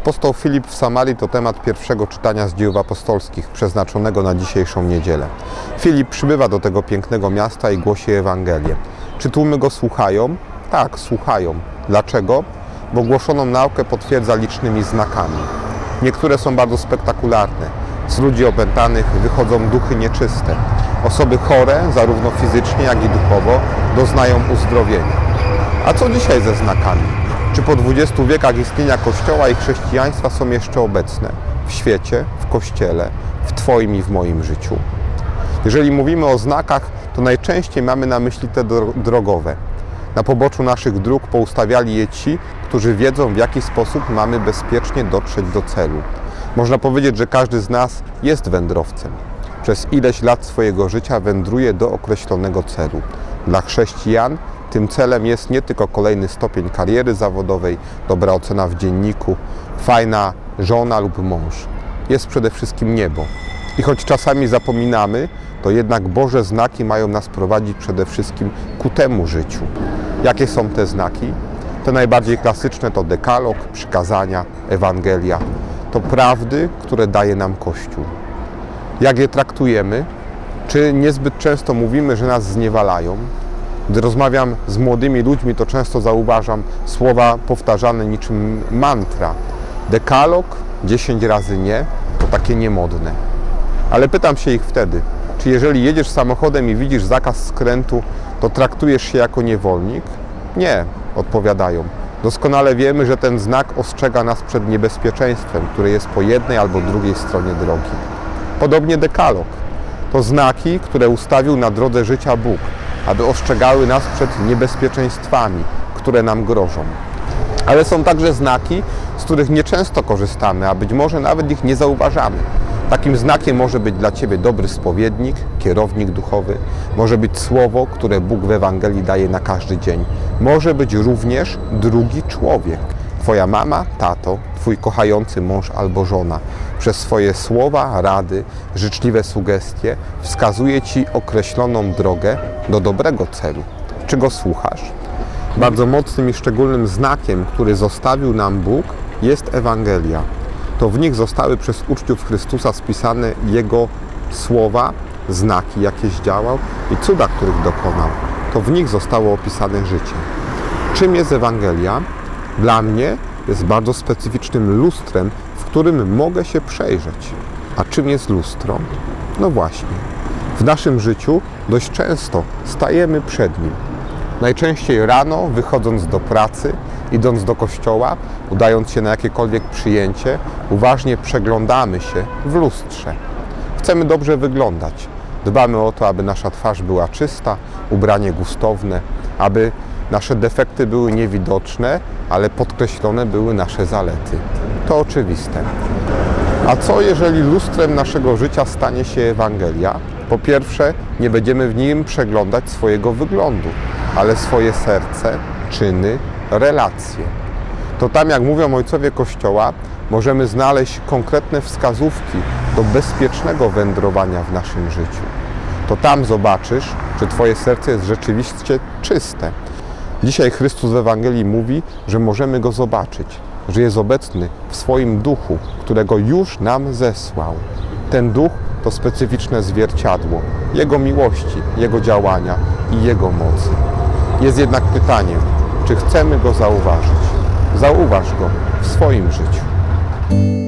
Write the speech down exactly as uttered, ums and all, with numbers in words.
Apostoł Filip w Samarii to temat pierwszego czytania z Dziejów Apostolskich, przeznaczonego na dzisiejszą niedzielę. Filip przybywa do tego pięknego miasta i głosi Ewangelię. Czy tłumy go słuchają? Tak, słuchają. Dlaczego? Bo głoszoną naukę potwierdza licznymi znakami. Niektóre są bardzo spektakularne. Z ludzi opętanych wychodzą duchy nieczyste. Osoby chore, zarówno fizycznie, jak i duchowo, doznają uzdrowienia. A co dzisiaj ze znakami? Czy po dwudziestu wiekach istnienia Kościoła i chrześcijaństwa są jeszcze obecne w świecie, w Kościele, w Twoim i w moim życiu? Jeżeli mówimy o znakach, to najczęściej mamy na myśli te drogowe. Na poboczu naszych dróg poustawiali je ci, którzy wiedzą, w jaki sposób mamy bezpiecznie dotrzeć do celu. Można powiedzieć, że każdy z nas jest wędrowcem. Przez ileś lat swojego życia wędruje do określonego celu. Dla chrześcijan tym celem jest nie tylko kolejny stopień kariery zawodowej, dobra ocena w dzienniku, fajna żona lub mąż. Jest przede wszystkim niebo. I choć czasami zapominamy, to jednak Boże znaki mają nas prowadzić przede wszystkim ku temu życiu. Jakie są te znaki? Te najbardziej klasyczne to dekalog, przykazania, Ewangelia. To prawdy, które daje nam Kościół. Jak je traktujemy? Czy niezbyt często mówimy, że nas zniewalają? Gdy rozmawiam z młodymi ludźmi, to często zauważam słowa powtarzane niczym mantra. Dekalog, dziesięć razy nie, to takie niemodne. Ale pytam się ich wtedy, czy jeżeli jedziesz samochodem i widzisz zakaz skrętu, to traktujesz się jako niewolnik? Nie, odpowiadają. Doskonale wiemy, że ten znak ostrzega nas przed niebezpieczeństwem, które jest po jednej albo drugiej stronie drogi. Podobnie dekalog. To znaki, które ustawił na drodze życia Bóg, aby ostrzegały nas przed niebezpieczeństwami, które nam grożą. Ale są także znaki, z których nieczęsto korzystamy, a być może nawet ich nie zauważamy. Takim znakiem może być dla Ciebie dobry spowiednik, kierownik duchowy, może być słowo, które Bóg w Ewangelii daje na każdy dzień. Może być również drugi człowiek, Twoja mama, tato, Twój kochający mąż albo żona. Przez swoje słowa, rady, życzliwe sugestie wskazuje Ci określoną drogę do dobrego celu. Czy go słuchasz? Bardzo mocnym i szczególnym znakiem, który zostawił nam Bóg, jest Ewangelia. To w nich zostały przez uczniów Chrystusa spisane Jego słowa, znaki, jakie zdziałał i cuda, których dokonał. To w nich zostało opisane życie. Czym jest Ewangelia? Dla mnie jest bardzo specyficznym lustrem, w którym mogę się przejrzeć. A czym jest lustro? No właśnie. W naszym życiu dość często stajemy przed nim. Najczęściej rano, wychodząc do pracy, idąc do kościoła, udając się na jakiekolwiek przyjęcie, uważnie przeglądamy się w lustrze. Chcemy dobrze wyglądać. Dbamy o to, aby nasza twarz była czysta, ubranie gustowne, aby nasze defekty były niewidoczne, ale podkreślone były nasze zalety. To oczywiste. A co jeżeli lustrem naszego życia stanie się Ewangelia? Po pierwsze, nie będziemy w nim przeglądać swojego wyglądu, ale swoje serce, czyny, relacje. To tam, jak mówią ojcowie Kościoła, możemy znaleźć konkretne wskazówki do bezpiecznego wędrowania w naszym życiu. To tam zobaczysz, czy Twoje serce jest rzeczywiście czyste. Dzisiaj Chrystus w Ewangelii mówi, że możemy Go zobaczyć, że jest obecny w swoim duchu, którego już nam zesłał. Ten duch to specyficzne zwierciadło Jego miłości, Jego działania i Jego mocy. Jest jednak pytaniem, czy chcemy Go zauważyć? Zauważ Go w swoim życiu.